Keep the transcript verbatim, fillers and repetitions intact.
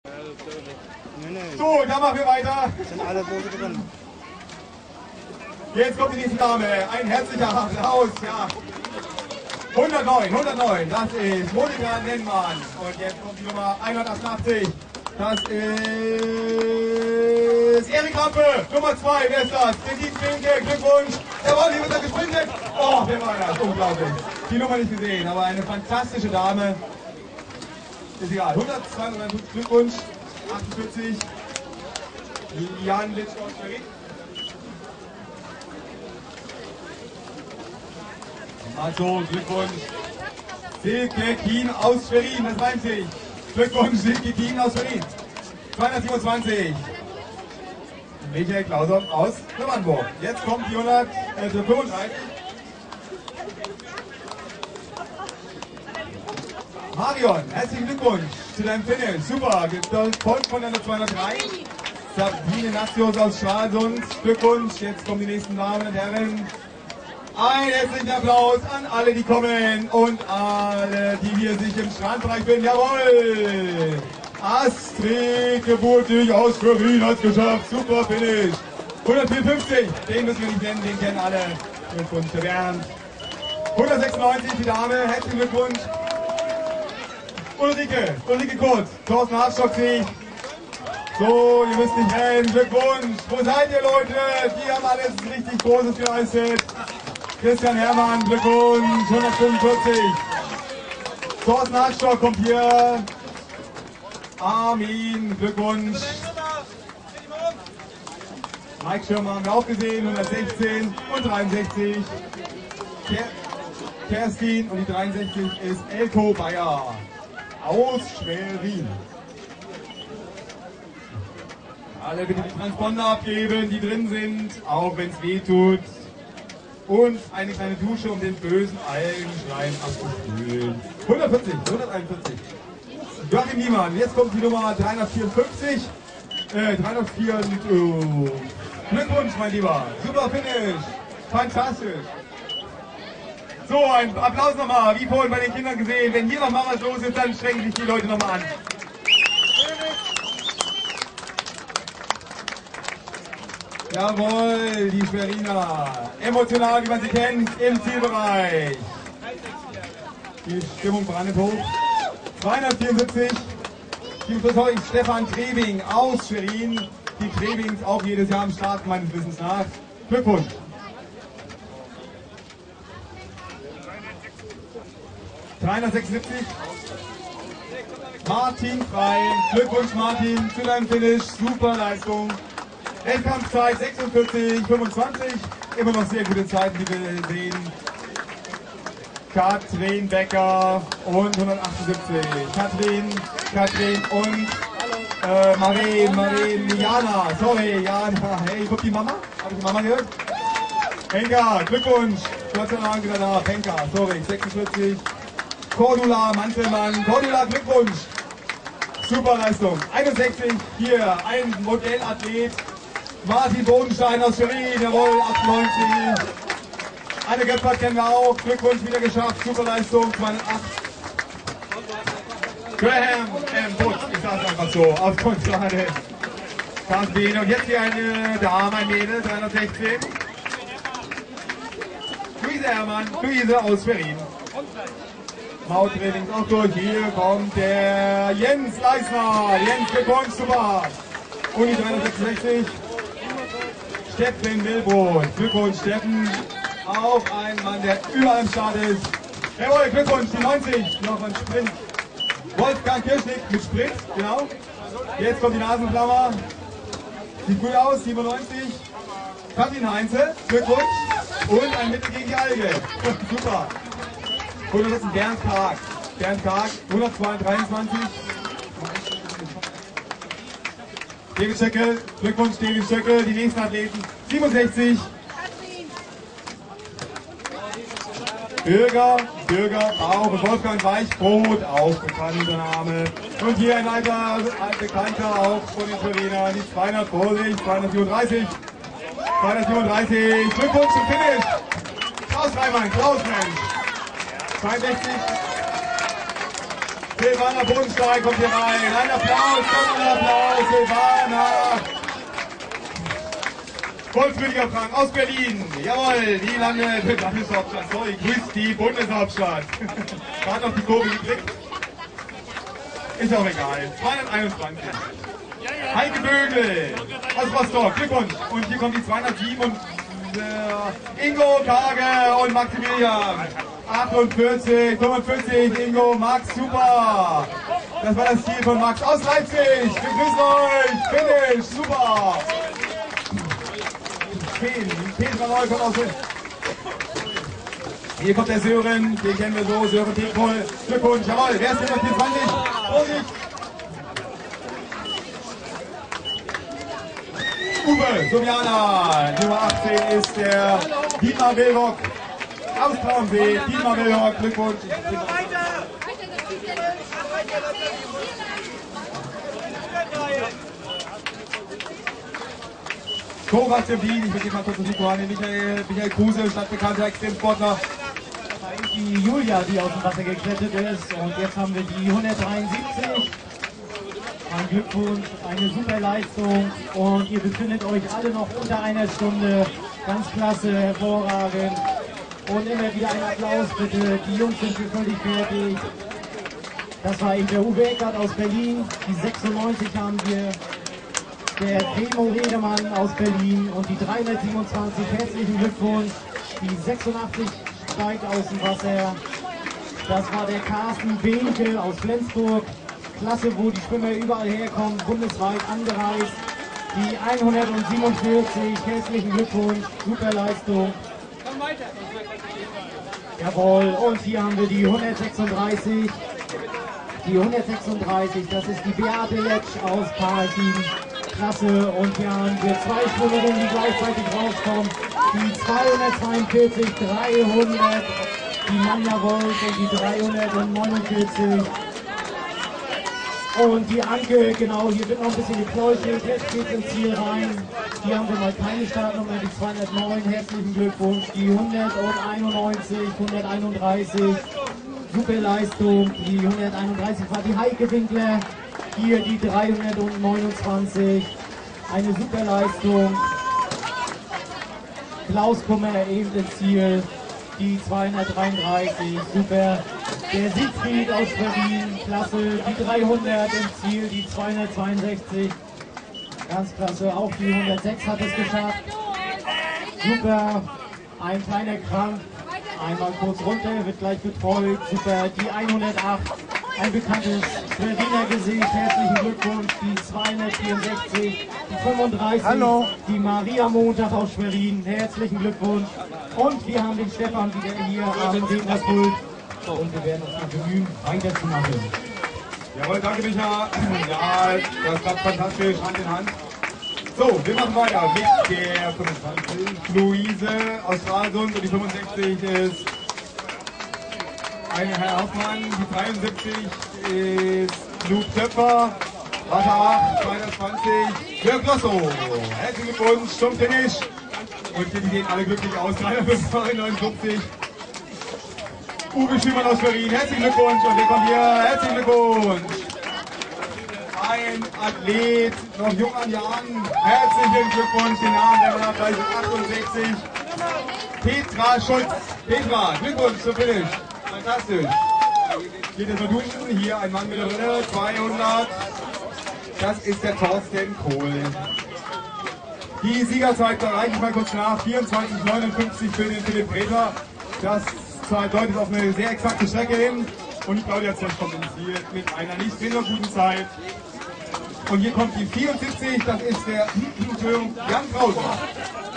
So, dann machen wir weiter. Sind alle Boote drin. Jetzt kommt die nächste Dame. Ein herzlicher Applaus. Ja. hundertneun, hundertneun, das ist Monika Nennmann. Und jetzt kommt die Nummer hundertachtundachtzig. Das ist Erik Rampe, Nummer zwei. Wer ist das? Edith Finke, Glückwunsch. Jawohl, hier wird er gesprintet. Oh, wer war das? Unglaublich. Die Nummer nicht gesehen, aber eine fantastische Dame. Ist egal. hundertzweiundneunzig, Glückwunsch. achtundvierzig. Jan Litschkowski. Also, Glückwunsch. Silke Kien aus Schwerin, das reimt sich. Glückwunsch, Silke Kien aus Schwerin. zweihundertsiebenundzwanzig. Michael Klauson aus Nummernburg. Jetzt kommt die hundertfünfunddreißig. Marion, herzlichen Glückwunsch zu deinem Finish. Super, gefolgt von der zweihundertdrei. Sabine Nassius aus Stralsund. Glückwunsch, jetzt kommen die nächsten Damen und Herren. Ein herzlichen Applaus an alle, die kommen und alle, die hier sich im Strandbereich befinden. Jawohl! Astrid Geburtig aus Schwerin hat es geschafft. Super Finish. hundertvierundfünfzig, den müssen wir nicht nennen, den kennen alle. Glückwunsch, der Bernd. hundertsechsundneunzig, die Dame, herzlichen Glückwunsch. Ulrike, Ulrike Kurz, Thorsten Hartstock-Sieg. So, ihr müsst nicht rennen. Glückwunsch. Wo seid ihr, Leute? Die haben alles richtig Großes geleistet. Christian Herrmann, Glückwunsch. hundertfünfundvierzig. Thorsten Hartstock kommt hier. Armin, Glückwunsch. Mike Schirmer haben wir auch gesehen. hundertsechzehn und dreiundsechzig. Ker Kerstin und die dreiundsechzig ist Elko Bayer aus Schwerin. Alle bitte die Transponder abgeben, die drin sind, auch wenn es weh tut. Und eine kleine Dusche, um den bösen Algenschleim abzuspülen. hundertvierzig, hunderteinundvierzig. Joachim Niemann, jetzt kommt die Nummer dreihundertvierundfünfzig. Äh, dreihundertvier. Oh. Glückwunsch, mein Lieber. Super Finish. Fantastisch. So, ein Applaus nochmal, wie vorhin bei den Kindern gesehen. Wenn hier nochmal was los ist, dann strengen sich die Leute nochmal an. Jawohl, die Schweriner. Emotional, wie man sie kennt, im Zielbereich. Die Stimmung brandet hoch. zweihundertvierundsiebzig. Die Versorgung Stefan Trebing aus Schwerin. Die Trebings auch jedes Jahr am Start, meines Wissens nach. Glückwunsch. dreihundertsechsundsiebzig. Martin Frei. Glückwunsch, Martin, zu deinem Finish. Super Leistung. Endkampfzeit sechsundvierzig, fünfundzwanzig, immer noch sehr gute Zeiten, die wir sehen. Katrin Becker und hundertachtundsiebzig. Katrin, Katrin und äh, Marie, Marie, Jana, sorry, Jana. Hey, guck die Mama? Habe ich die Mama gehört? Henka, Glückwunsch. Gott sei Dank wieder da. Henka, sorry, sechsundvierzig. Cordula Mantelmann, Cordula, Glückwunsch. Super Leistung. einundsechzig, hier ein Modellathlet. Martin Bodenstein aus Schwerin, jawohl, achtundneunzig. Anne Göppert kennen wir auch, Glückwunsch, wieder geschafft, super Leistung, zweihundertacht. Graham, ähm, Butz, ich sag's einfach so, aus Konstanze. Carsten und jetzt hier eine Dame, ein Mädel, dreihundertsechzehn. Luise Herrmann, Luise aus Schwerin. Mauttraining auch durch, hier kommt der Jens Leisner. Jens, Glückwunsch, super. Und die dreihundertsechsundsechzig. Steffen Wilbrot, Glückwunsch Steffen, auch ein Mann, der überall im Start ist. Jawohl, Glückwunsch, die neunzig, noch ein Sprint. Wolfgang Kirschnick mit Sprint, genau. Jetzt kommt die Nasenflammer. Sieht gut aus, siebenundneunzig. Katrin Heinze, Glückwunsch. Und ein Mittel gegen die Alge. Super. Und das ist ein Bernd Karg. Bernd Karg, hundertzweiunddreißig. David Schöckel, Glückwunsch David Schöckel, die nächsten Athleten, siebenundsechzig. Bürger, Bürger, auch Wolfgang Weichbrot, auch bekannter Name. Und hier ein alter, ein Bekannter auch von den Schwerinern, die zweihundert, Vorsicht, zweihundertsiebenunddreißig. zweihundertsiebenunddreißig, Glückwunsch zum Finish. Klaus Reimann, Klaus Mensch. zweiundsechzig. Silvana Bodenstein kommt hier rein. Ein Applaus. Silvana. Wolf-Rüdiger Frank aus Berlin. Jawohl, die landet mit Landeshauptstadt. Sorry, grüßt die Bundeshauptstadt. Gerade noch die Kurve gekriegt. Ist auch egal. zweihunderteinundzwanzig. Heike Bögel aus Rostock. Glückwunsch. Und hier kommt die zweihundertsieben und äh, Ingo, Tage und Maximilian. achtundvierzig, fünfundvierzig, Ingo, Max, super. Das war das Ziel von Max aus Leipzig. Wir grüßen euch. Finish, super. Petra Neu kommt aus. Hier kommt der Sören, den kennen wir so, Sören Petrol. Glückwunsch, jawohl, wer ist denn auf die zwanzig? Vorsicht! Uwe, Soviana, Nummer achtzehn ist der Dietmar Wilrock aus Traunsee. Dietmar Wilrock, Glückwunsch. Kovac im Wien, ich will mal kurz das Mikro an, Michael, Michael Kruse, stadtbekannter Extremsportler. Da ist die Julia, die aus dem Wasser geklettert ist, und jetzt haben wir die hundertdreiundsiebzig. Ein Glückwunsch, eine super Leistung, und ihr befindet euch alle noch unter einer Stunde. Ganz klasse, hervorragend. Und immer wieder ein Applaus bitte, die Jungs sind hier völlig fertig. Das war eben der Uwe Eckert aus Berlin, die sechsundneunzig haben wir. Der Remo Redemann aus Berlin und die dreihundertsiebenundzwanzig, herzlichen Glückwunsch. Die sechsundachtzig steigt aus dem Wasser. Das war der Carsten Behnke aus Flensburg. Klasse, wo die Schwimmer überall herkommen, bundesweit angereist. Die hundertsiebenundvierzig, herzlichen Glückwunsch, super Leistung. Jawohl, und hier haben wir die hundertsechsunddreißig. Die hundertsechsunddreißig, das ist die Beate Letsch aus Parchim. Klasse, und hier haben wir zwei Schwimmerinnen, die gleichzeitig rauskommen. Die zweihundertzweiundvierzig, dreihundert, die Manja Wolf und die dreihundertneunundvierzig. Und die Anke, genau, hier wird noch ein bisschen gekläuschelt, jetzt geht ins Ziel rein. Hier haben wir mal keine Startnummer, die zweihundertneun, herzlichen Glückwunsch. Die hunderteinundneunzig, hunderteinunddreißig, super Leistung. Die hunderteinunddreißig war die Heike Winkler. Hier die dreihundertneunundzwanzig, eine super Leistung. Klaus Kummer eben ins Ziel, die zweihundertdreiunddreißig, super. Der Siegfried aus Berlin, klasse, die dreihundert im Ziel, die zweihundertzweiundsechzig, ganz klasse, auch die hundertsechs hat es geschafft. Super, ein kleiner Krampf, einmal kurz runter, wird gleich betreut, super, die hundertacht. Ein bekanntes Schweriner Gesicht, herzlichen Glückwunsch, die zweihundertvierundsechzig, die fünfunddreißig, Hallo. Die Maria Montag aus Schwerin, herzlichen Glückwunsch. Und wir haben den Stefan wieder hier am Rednerpult und wir werden uns mal bemühen, weiterzumachen. Jawohl, danke Micha. Ja, das klappt fantastisch, Hand in Hand. So, wir machen weiter mit der fünfundzwanzig, Luise aus Stralsund, und die fünfundsechzig ist eine Herr Hoffmann, die dreiundsiebzig ist Luke Töpfer, Wasser acht, zweihundertzwanzig, Jörg Losso. Herzlichen Glückwunsch zum Finish. Und hier gehen alle glücklich aus, dreihundertfünfundfünfzig, neunundfünfzig. Uwe Schümann aus Berlin, herzlichen Glückwunsch. Und wir kommen hier, herzlichen Glückwunsch. Ein Athlet, noch jung an Jahren, herzlichen Glückwunsch, den Namen der man hat, achtundsechzig. Petra Schulz. Petra, Glückwunsch zum Finish. Fantastisch. Geht es mal duschen. Hier ein Mann mit der Brille. zweihundert. Das ist der Thorsten Kohl. Die Siegerzeit reiche ich mal kurz nach. vierundzwanzig neunundfünfzig für den Philipp Breter. Das deutet auf eine sehr exakte Strecke hin. Und die Claudia Zesch kommt ins Ziel mit einer nicht minder guten Zeit. Und hier kommt die vierundsiebzig. Das ist der Jan Krause.